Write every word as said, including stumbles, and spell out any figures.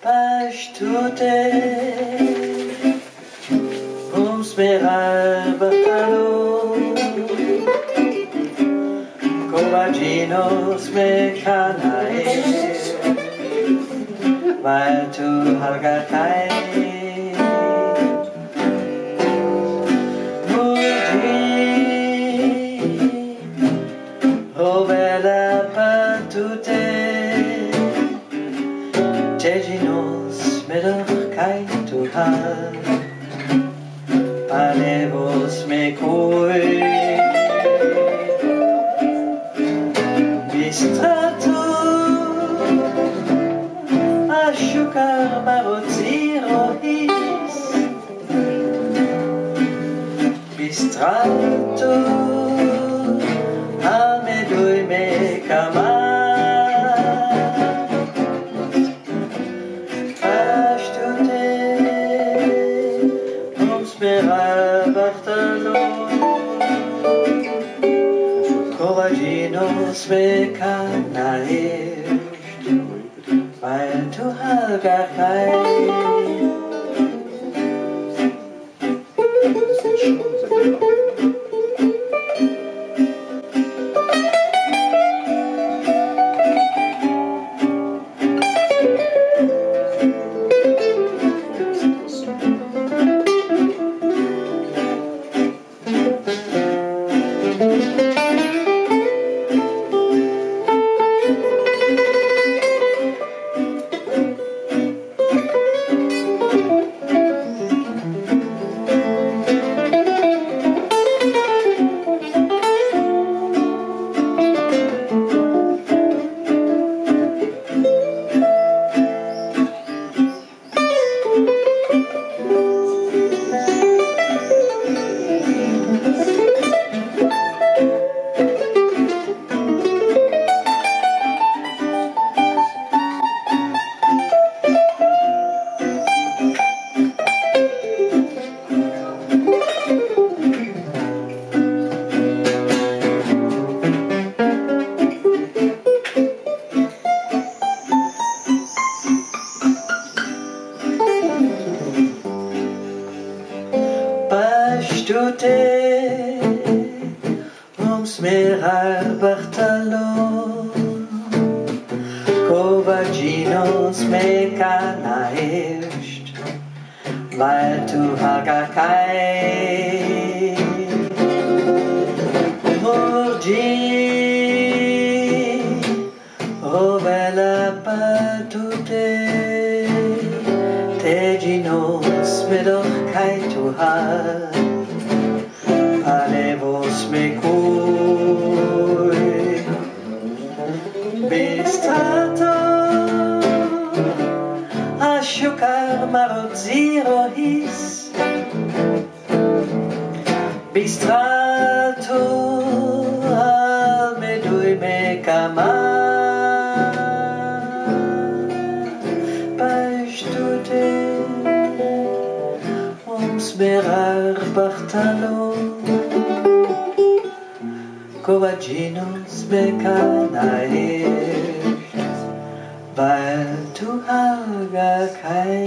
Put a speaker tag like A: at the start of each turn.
A: Pasch Tute, ums Meral Bartalo, Covaginos Mecanae, weil tu Halgakai, Murgi, Rovella Patute, Teginos Medochkai tu Hal, Palevos Mekoi, Bistrato, Ashukar Marotziro His, Bistrato, Almedui Mekama, Pasch Tute, ums Meral Bartalo, Covaginos Mecanae, weil tu Halgakai. Pasch Tute, ums Meral Bartalo, Covaginos Mecanae, weil tu Halgakai, Murgi, Rovella Patute, Teginos Medochkai tu Hal, Palevos Mekoi, Bistrato, Ashukar Marotziro His, Bistrato, Almedui Mekama, Pasch Tute, ums Meral Bartalo, Covaginos Mecanae, weil tu Halgakai.